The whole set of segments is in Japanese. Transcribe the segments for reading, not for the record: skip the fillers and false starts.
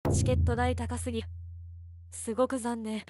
チケット代高すぎ。すごく残念。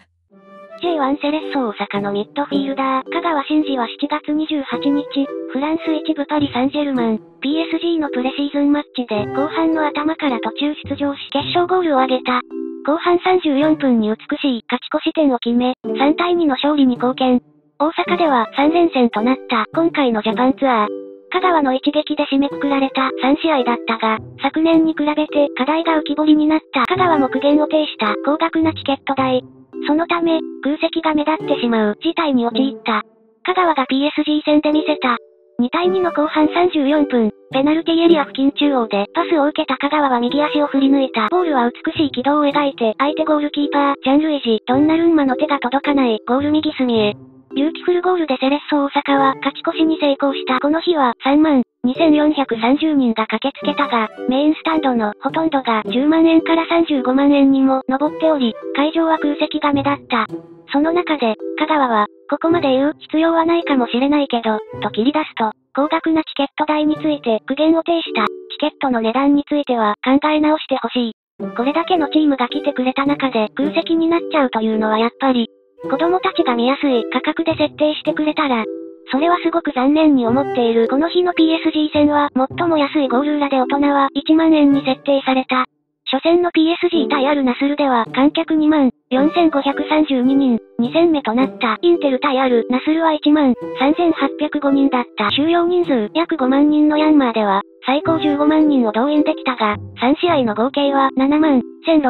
J1 セレッソ大阪のミッドフィールダー、香川真司は7月28日、フランス一部パリ・サンジェルマン、PSG のプレシーズンマッチで後半の頭から途中出場し決勝ゴールを挙げた。後半34分に美しい勝ち越し点を決め、3対2の勝利に貢献。大阪では3連戦となった今回のジャパンツアー。香川の一撃で締めくくられた3試合だったが、昨年に比べて課題が浮き彫りになった香川も苦言を呈した高額なチケット代。そのため、空席が目立ってしまう事態に陥った。香川が PSG 戦で見せた。2対2の後半34分、ペナルティエリア付近中央でパスを受けた香川は右足を振り抜いたボールは美しい軌道を描いて相手ゴールキーパー、ジャンルイジ・ドンナルンマの手が届かないゴール右隅へ。ビューティフルゴールでセレッソ大阪は勝ち越しに成功したこの日は3万2430人が駆けつけたが、メインスタンドのほとんどが10万円から35万円にも上っており、会場は空席が目立った。その中で、香川は、ここまで言う必要はないかもしれないけど、と切り出すと、高額なチケット代について苦言を呈した。チケットの値段については考え直してほしい。これだけのチームが来てくれた中で空席になっちゃうというのはやっぱり、子供たちが見やすい価格で設定してくれたら、それはすごく残念に思っている。この日の PSG 戦は最も安いゴール裏で大人は1万円に設定された。初戦の PSG 対アルナスルでは観客2万4532人、2戦目となったインテル対アルナスルは1万3805人だった。収容人数約5万人のヤンマーでは最高15万人を動員できたが、3試合の合計は7万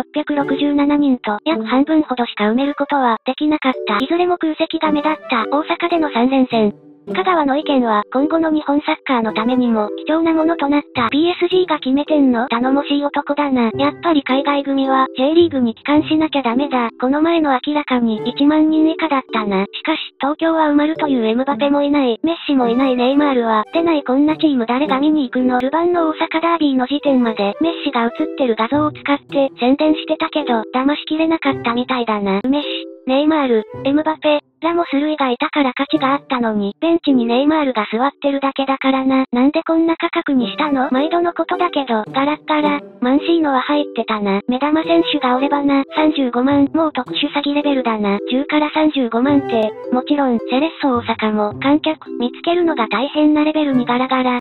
1667人と約半分ほどしか埋めることはできなかった。いずれも空席が目立った大阪での3連戦。香川の意見は今後の日本サッカーのためにも貴重なものとなった。PSG が決めてんの頼もしい男だな。やっぱり海外組は J リーグに帰還しなきゃダメだ。この前の明らかに1万人以下だったな。しかし東京は埋まるというエムバペもいない、メッシもいないネイマールは出ない。こんなチーム誰が見に行くの。ルヴァンの大阪ダービーの時点までメッシが映ってる画像を使って宣伝してたけど騙しきれなかったみたいだな。メッシ、ネイマール、エムバペ、ラモス類がいたから価値があったのに、ベンチにネイマールが座ってるだけだからな。なんでこんな価格にしたの？毎度のことだけど、ガラッガラ、マンシーノは入ってたな。目玉選手がおればな。35万、もう特殊詐欺レベルだな。10から35万って、もちろん、セレッソ大阪も観客見つけるのが大変なレベルにガラガラ。